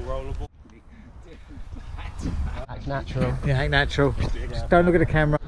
Act natural. Yeah, act natural. Just don't look at the camera.